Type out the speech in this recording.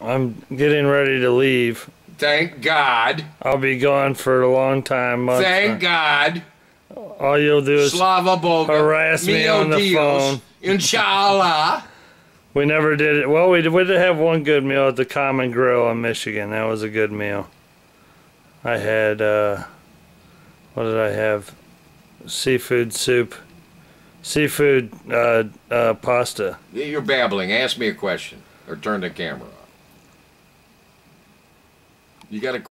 I'm getting ready to leave. Thank God. I'll be gone for a long time. Thank God. All you'll do is Slava Boga. harass me on the phone. Inshallah. We never did it. Well, we did have one good meal at the Common Grill in Michigan. That was a good meal. I had, what did I have? Seafood soup. Seafood pasta. You're babbling. Ask me a question. Or turn the camera on. You got a